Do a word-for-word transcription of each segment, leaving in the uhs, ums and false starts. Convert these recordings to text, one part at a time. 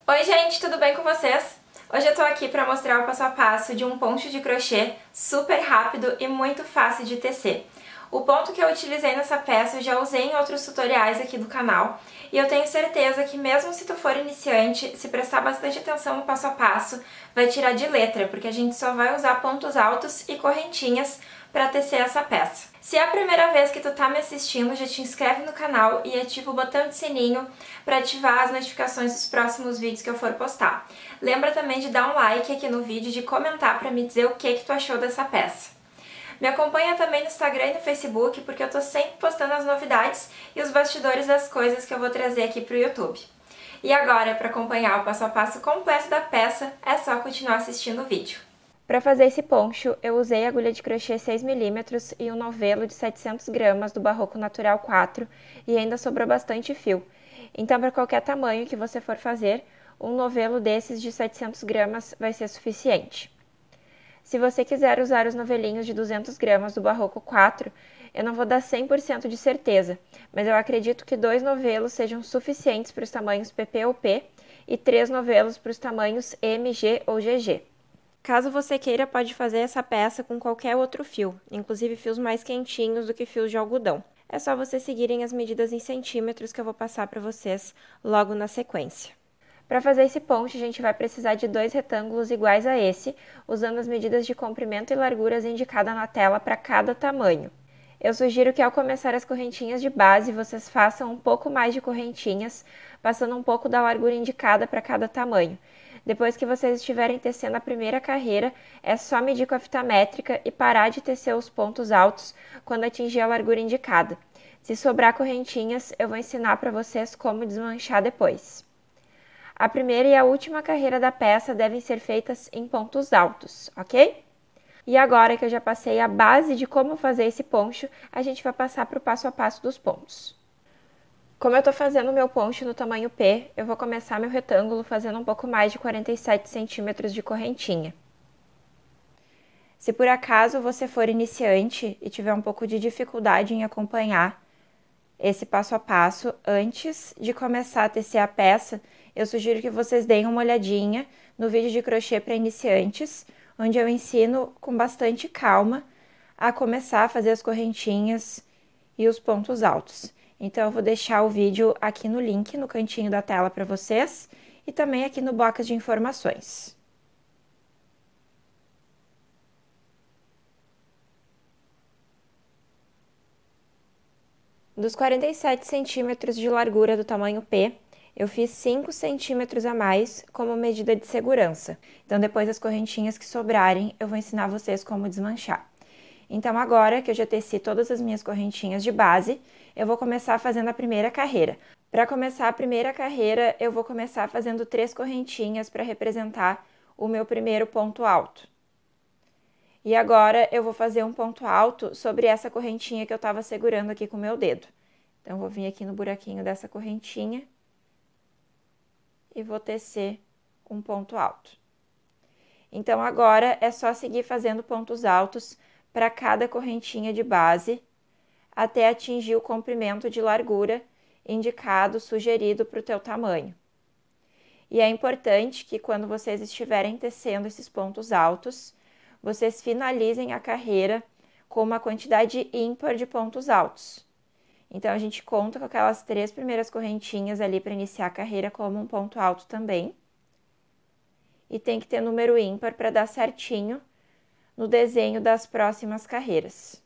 Oi gente, tudo bem com vocês? Hoje eu tô aqui pra mostrar o passo a passo de um poncho de crochê super rápido e muito fácil de tecer. O ponto que eu utilizei nessa peça eu já usei em outros tutoriais aqui do canal e eu tenho certeza que mesmo se tu for iniciante, se prestar bastante atenção no passo a passo, vai tirar de letra, porque a gente só vai usar pontos altos e correntinhas para tecer essa peça. Se é a primeira vez que tu tá me assistindo, já te inscreve no canal e ativa o botão de sininho para ativar as notificações dos próximos vídeos que eu for postar. Lembra também de dar um like aqui no vídeo e de comentar para me dizer o que que tu achou dessa peça. Me acompanha também no Instagram e no Facebook, porque eu tô sempre postando as novidades e os bastidores das coisas que eu vou trazer aqui pro YouTube. E agora, para acompanhar o passo a passo completo da peça, é só continuar assistindo o vídeo. Para fazer esse poncho, eu usei agulha de crochê seis milímetros e um novelo de setecentos gramas do Barroco Natural quatro e ainda sobrou bastante fio. Então, para qualquer tamanho que você for fazer, um novelo desses de setecentos gramas vai ser suficiente. Se você quiser usar os novelinhos de duzentos gramas do Barroco quatro, eu não vou dar cem por cento de certeza, mas eu acredito que dois novelos sejam suficientes para os tamanhos P P ou P e três novelos para os tamanhos M, G ou G G. Caso você queira, pode fazer essa peça com qualquer outro fio, inclusive fios mais quentinhos do que fios de algodão. É só vocês seguirem as medidas em centímetros que eu vou passar para vocês logo na sequência. Para fazer esse poncho, a gente vai precisar de dois retângulos iguais a esse, usando as medidas de comprimento e larguras indicadas na tela para cada tamanho. Eu sugiro que ao começar as correntinhas de base, vocês façam um pouco mais de correntinhas, passando um pouco da largura indicada para cada tamanho. Depois que vocês estiverem tecendo a primeira carreira, é só medir com a fita métrica e parar de tecer os pontos altos quando atingir a largura indicada. Se sobrar correntinhas, eu vou ensinar para vocês como desmanchar depois. A primeira e a última carreira da peça devem ser feitas em pontos altos, ok? E agora que eu já passei a base de como fazer esse poncho, a gente vai passar para o passo a passo dos pontos. Como eu estou fazendo o meu poncho no tamanho P, eu vou começar meu retângulo fazendo um pouco mais de quarenta e sete centímetros de correntinha. Se por acaso você for iniciante e tiver um pouco de dificuldade em acompanhar esse passo a passo, antes de começar a tecer a peça, eu sugiro que vocês deem uma olhadinha no vídeo de crochê para iniciantes, onde eu ensino com bastante calma a começar a fazer as correntinhas e os pontos altos. Então, eu vou deixar o vídeo aqui no link, no cantinho da tela para vocês, e também aqui no box de informações. Dos quarenta e sete centímetros de largura do tamanho P, eu fiz cinco centímetros a mais como medida de segurança. Então, depois das correntinhas que sobrarem, eu vou ensinar vocês como desmanchar. Então, agora que eu já teci todas as minhas correntinhas de base, eu vou começar fazendo a primeira carreira. Para começar a primeira carreira, eu vou começar fazendo três correntinhas para representar o meu primeiro ponto alto. E agora eu vou fazer um ponto alto sobre essa correntinha que eu estava segurando aqui com o meu dedo. Então, eu vou vir aqui no buraquinho dessa correntinha e vou tecer um ponto alto. Então, agora é só seguir fazendo pontos altos para cada correntinha de base, até atingir o comprimento de largura indicado, sugerido para o teu tamanho. E é importante que quando vocês estiverem tecendo esses pontos altos, vocês finalizem a carreira com uma quantidade ímpar de pontos altos. Então, a gente conta com aquelas três primeiras correntinhas ali para iniciar a carreira como um ponto alto também. E tem que ter número ímpar para dar certinho no desenho das próximas carreiras.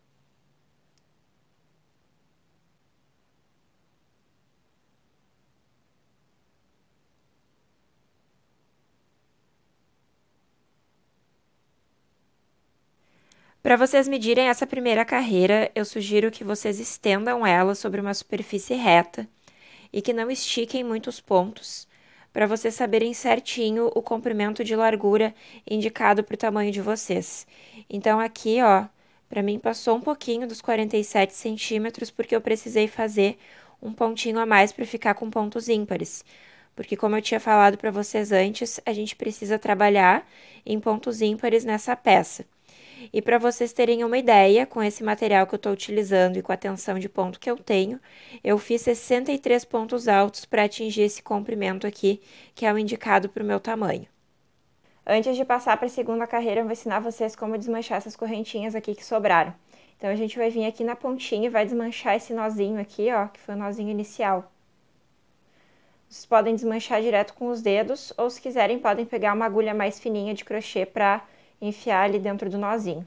Para vocês medirem essa primeira carreira, eu sugiro que vocês estendam ela sobre uma superfície reta e que não estiquem muitos pontos, para vocês saberem certinho o comprimento de largura indicado para o tamanho de vocês. Então, aqui, ó, para mim passou um pouquinho dos quarenta e sete centímetros, porque eu precisei fazer um pontinho a mais para ficar com pontos ímpares. Porque, como eu tinha falado para vocês antes, a gente precisa trabalhar em pontos ímpares nessa peça. E para vocês terem uma ideia, com esse material que eu estou utilizando e com a tensão de ponto que eu tenho, eu fiz sessenta e três pontos altos para atingir esse comprimento aqui, que é o indicado para o meu tamanho. Antes de passar para a segunda carreira, eu vou ensinar vocês como desmanchar essas correntinhas aqui que sobraram. Então, a gente vai vir aqui na pontinha e vai desmanchar esse nozinho aqui, ó, que foi o nozinho inicial. Vocês podem desmanchar direto com os dedos, ou se quiserem, podem pegar uma agulha mais fininha de crochê para enfiar ali dentro do nozinho.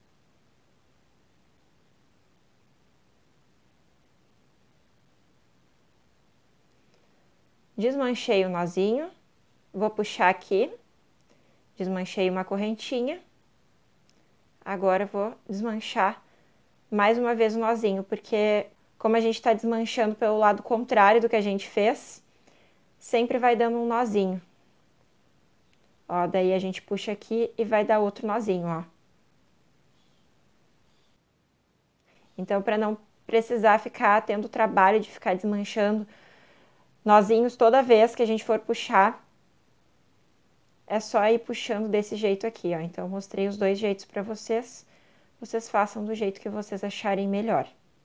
Desmanchei o nozinho, vou puxar aqui, desmanchei uma correntinha. Agora eu vou desmanchar mais uma vez o nozinho, porque como a gente está desmanchando pelo lado contrário do que a gente fez, sempre vai dando um nozinho. Ó, daí a gente puxa aqui e vai dar outro nozinho, ó. Então, para não precisar ficar tendo o trabalho de ficar desmanchando nozinhos toda vez que a gente for puxar, é só ir puxando desse jeito aqui, ó. Então, eu mostrei os dois jeitos para vocês. Vocês façam do jeito que vocês acharem melhor.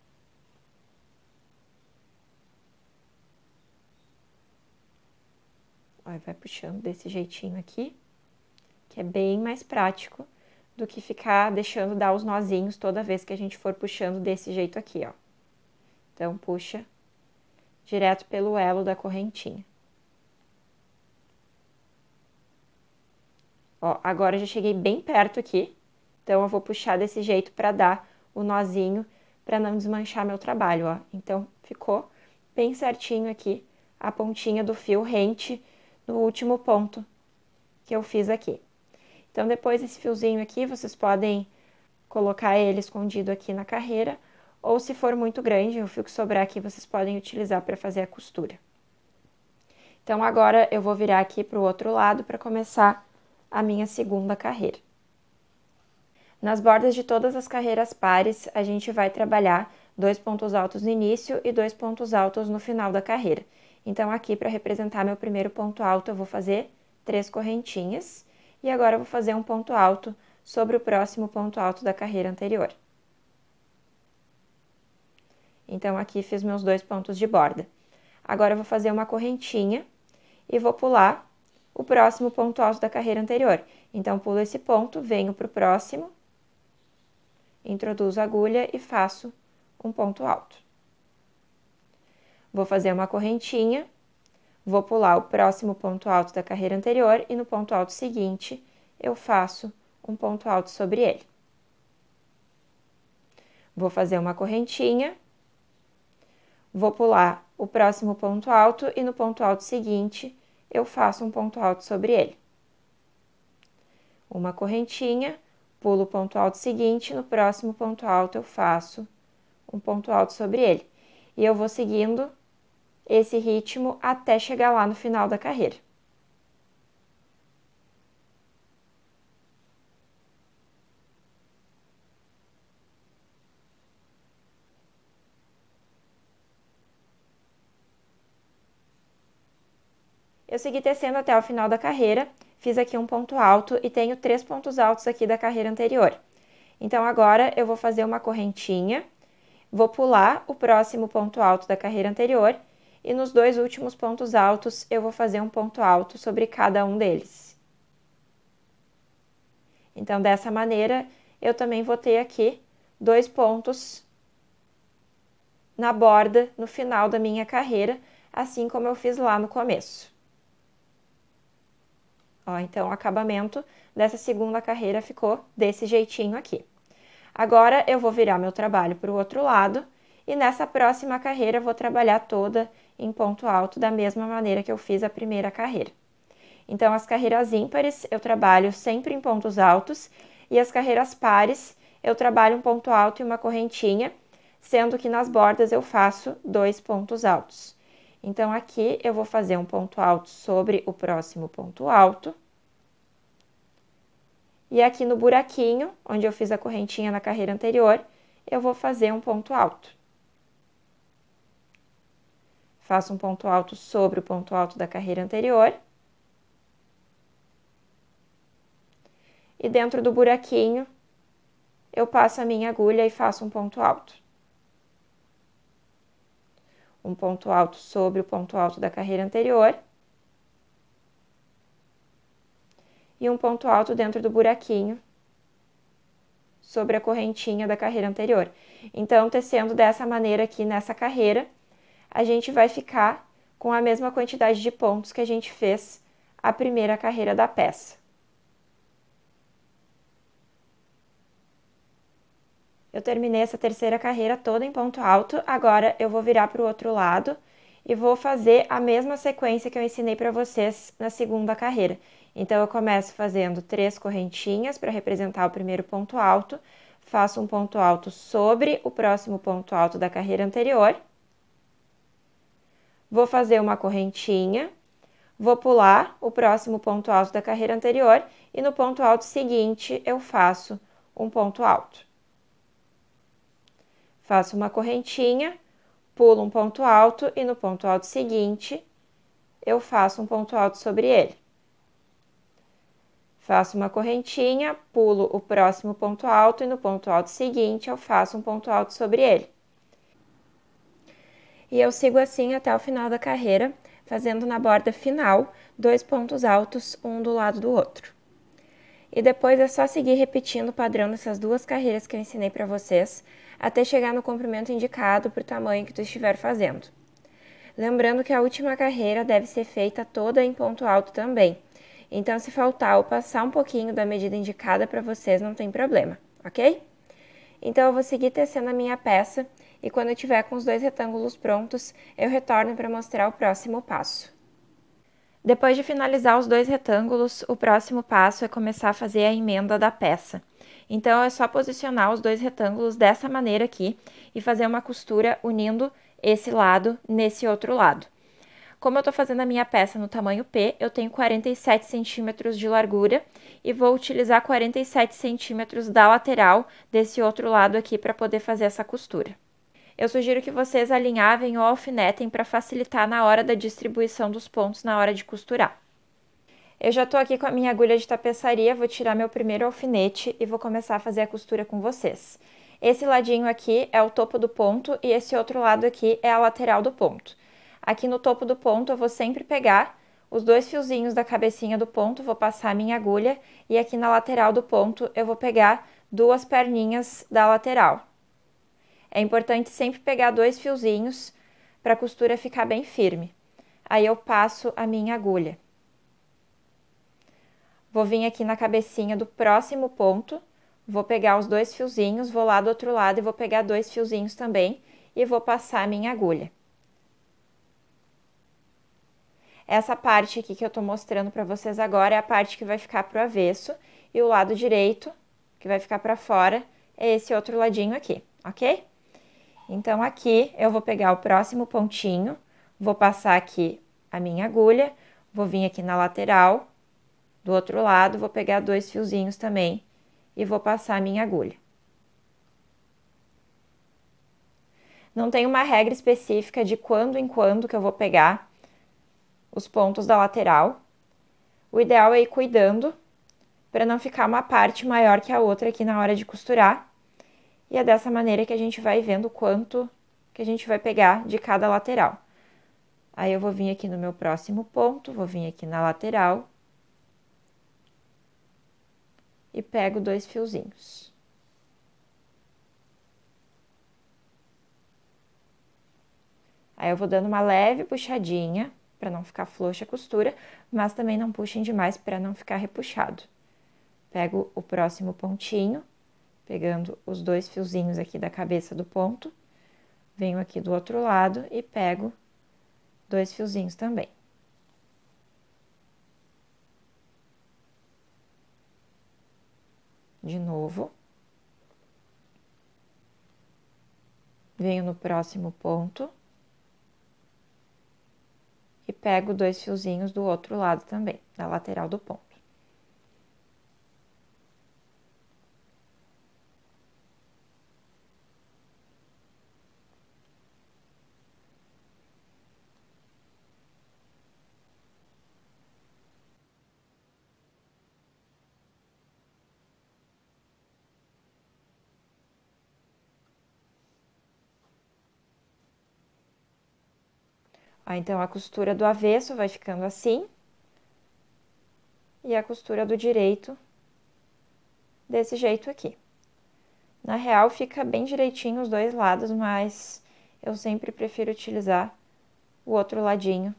Ó, vai puxando desse jeitinho aqui, que é bem mais prático do que ficar deixando dar os nozinhos toda vez que a gente for puxando desse jeito aqui, ó. Então, puxa direto pelo elo da correntinha. Ó, agora eu já cheguei bem perto aqui, então eu vou puxar desse jeito para dar o nozinho, para não desmanchar meu trabalho, ó. Então, ficou bem certinho aqui a pontinha do fio rente no último ponto que eu fiz aqui. Então, depois esse fiozinho aqui, vocês podem colocar ele escondido aqui na carreira, ou se for muito grande, o fio que sobrar aqui, vocês podem utilizar para fazer a costura. Então, agora eu vou virar aqui para o outro lado para começar a minha segunda carreira. Nas bordas de todas as carreiras pares, a gente vai trabalhar dois pontos altos no início e dois pontos altos no final da carreira. Então, aqui, para representar meu primeiro ponto alto, eu vou fazer três correntinhas. E agora eu vou fazer um ponto alto sobre o próximo ponto alto da carreira anterior. Então, aqui fiz meus dois pontos de borda. Agora eu vou fazer uma correntinha e vou pular o próximo ponto alto da carreira anterior. Então, pulo esse ponto, venho para o próximo, introduzo a agulha e faço um ponto alto. Vou fazer uma correntinha, vou pular o próximo ponto alto da carreira anterior e no ponto alto seguinte eu faço um ponto alto sobre ele. Vou fazer uma correntinha, vou pular o próximo ponto alto e no ponto alto seguinte eu faço um ponto alto sobre ele. Uma correntinha, pulo o ponto alto seguinte, no próximo ponto alto eu faço um ponto alto sobre ele. E eu vou seguindo esse ritmo até chegar lá no final da carreira. Eu segui tecendo até o final da carreira, fiz aqui um ponto alto e tenho três pontos altos aqui da carreira anterior. Então, agora eu vou fazer uma correntinha, vou pular o próximo ponto alto da carreira anterior e nos dois últimos pontos altos eu vou fazer um ponto alto sobre cada um deles. Então, dessa maneira, eu também vou ter aqui dois pontos na borda no final da minha carreira, assim como eu fiz lá no começo. Ó, então, o acabamento dessa segunda carreira ficou desse jeitinho aqui. Agora, eu vou virar meu trabalho para o outro lado e nessa próxima carreira eu vou trabalhar toda em ponto alto da mesma maneira que eu fiz a primeira carreira. Então, as carreiras ímpares eu trabalho sempre em pontos altos e as carreiras pares eu trabalho um ponto alto e uma correntinha, sendo que nas bordas eu faço dois pontos altos. Então, aqui eu vou fazer um ponto alto sobre o próximo ponto alto. E aqui no buraquinho, onde eu fiz a correntinha na carreira anterior, eu vou fazer um ponto alto. Faço um ponto alto sobre o ponto alto da carreira anterior. E dentro do buraquinho, eu passo a minha agulha e faço um ponto alto. Um ponto alto sobre o ponto alto da carreira anterior. E um ponto alto dentro do buraquinho sobre a correntinha da carreira anterior. Então, tecendo dessa maneira aqui nessa carreira, a gente vai ficar com a mesma quantidade de pontos que a gente fez a primeira carreira da peça. Eu terminei essa terceira carreira toda em ponto alto, agora eu vou virar para o outro lado e vou fazer a mesma sequência que eu ensinei para vocês na segunda carreira. Então, eu começo fazendo três correntinhas para representar o primeiro ponto alto, faço um ponto alto sobre o próximo ponto alto da carreira anterior, vou fazer uma correntinha, vou pular o próximo ponto alto da carreira anterior e no ponto alto seguinte eu faço um ponto alto. Faço uma correntinha, pulo um ponto alto e no ponto alto seguinte eu faço um ponto alto sobre ele. Faço uma correntinha, pulo o próximo ponto alto e no ponto alto seguinte eu faço um ponto alto sobre ele. E eu sigo assim até o final da carreira, fazendo na borda final dois pontos altos, um do lado do outro. E depois é só seguir repetindo o padrão dessas duas carreiras que eu ensinei para vocês, até chegar no comprimento indicado para o tamanho que tu estiver fazendo. Lembrando que a última carreira deve ser feita toda em ponto alto também. Então, se faltar ou passar um pouquinho da medida indicada para vocês, não tem problema, ok? Então, eu vou seguir tecendo a minha peça e quando eu tiver com os dois retângulos prontos, eu retorno para mostrar o próximo passo. Depois de finalizar os dois retângulos, o próximo passo é começar a fazer a emenda da peça. Então, é só posicionar os dois retângulos dessa maneira aqui e fazer uma costura unindo esse lado nesse outro lado. Como eu tô fazendo a minha peça no tamanho P, eu tenho quarenta e sete centímetros de largura e vou utilizar quarenta e sete centímetros da lateral desse outro lado aqui para poder fazer essa costura. Eu sugiro que vocês alinhavem ou alfinetem para facilitar na hora da distribuição dos pontos na hora de costurar. Eu já tô aqui com a minha agulha de tapeçaria, vou tirar meu primeiro alfinete e vou começar a fazer a costura com vocês. Esse ladinho aqui é o topo do ponto e esse outro lado aqui é a lateral do ponto. Aqui no topo do ponto eu vou sempre pegar os dois fiozinhos da cabecinha do ponto, vou passar a minha agulha e aqui na lateral do ponto eu vou pegar duas perninhas da lateral. É importante sempre pegar dois fiozinhos para a costura ficar bem firme. Aí eu passo a minha agulha. Vou vir aqui na cabecinha do próximo ponto, vou pegar os dois fiozinhos, vou lá do outro lado e vou pegar dois fiozinhos também e vou passar a minha agulha. Essa parte aqui que eu tô mostrando para vocês agora é a parte que vai ficar pro avesso e o lado direito, que vai ficar para fora, é esse outro ladinho aqui, ok? Então, aqui eu vou pegar o próximo pontinho, vou passar aqui a minha agulha, vou vir aqui na lateral, do outro lado, vou pegar dois fiozinhos também e vou passar a minha agulha. Não tem uma regra específica de quando em quando que eu vou pegar os pontos da lateral. O ideal é ir cuidando para não ficar uma parte maior que a outra aqui na hora de costurar. E é dessa maneira que a gente vai vendo quanto que a gente vai pegar de cada lateral. Aí eu vou vir aqui no meu próximo ponto, vou vir aqui na lateral e pego dois fiozinhos. Aí eu vou dando uma leve puxadinha para não ficar frouxa a costura, mas também não puxem demais para não ficar repuxado. Pego o próximo pontinho, pegando os dois fiozinhos aqui da cabeça do ponto, venho aqui do outro lado e pego dois fiozinhos também. De novo. Venho no próximo ponto e pego dois fiozinhos do outro lado também, da lateral do ponto. Ó, então, a costura do avesso vai ficando assim. E a costura do direito desse jeito aqui. Na real, fica bem direitinho os dois lados, mas eu sempre prefiro utilizar o outro ladinho,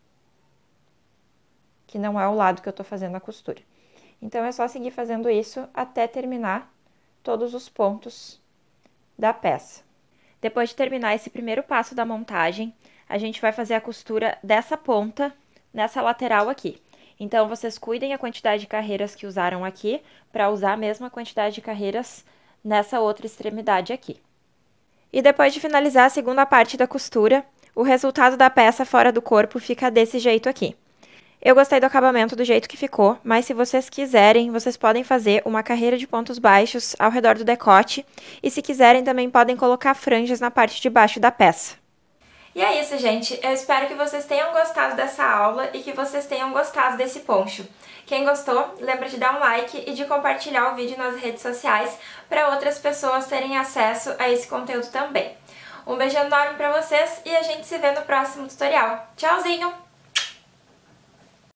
que não é o lado que eu tô fazendo a costura. Então, é só seguir fazendo isso até terminar todos os pontos da peça. Depois de terminar esse primeiro passo da montagem, a gente vai fazer a costura dessa ponta nessa lateral aqui. Então, vocês cuidem a quantidade de carreiras que usaram aqui, para usar a mesma quantidade de carreiras nessa outra extremidade aqui. E depois de finalizar a segunda parte da costura, o resultado da peça fora do corpo fica desse jeito aqui. Eu gostei do acabamento do jeito que ficou, mas se vocês quiserem, vocês podem fazer uma carreira de pontos baixos ao redor do decote, e se quiserem também podem colocar franjas na parte de baixo da peça. E é isso, gente. Eu espero que vocês tenham gostado dessa aula e que vocês tenham gostado desse poncho. Quem gostou, lembra de dar um like e de compartilhar o vídeo nas redes sociais para outras pessoas terem acesso a esse conteúdo também. Um beijo enorme para vocês e a gente se vê no próximo tutorial. Tchauzinho!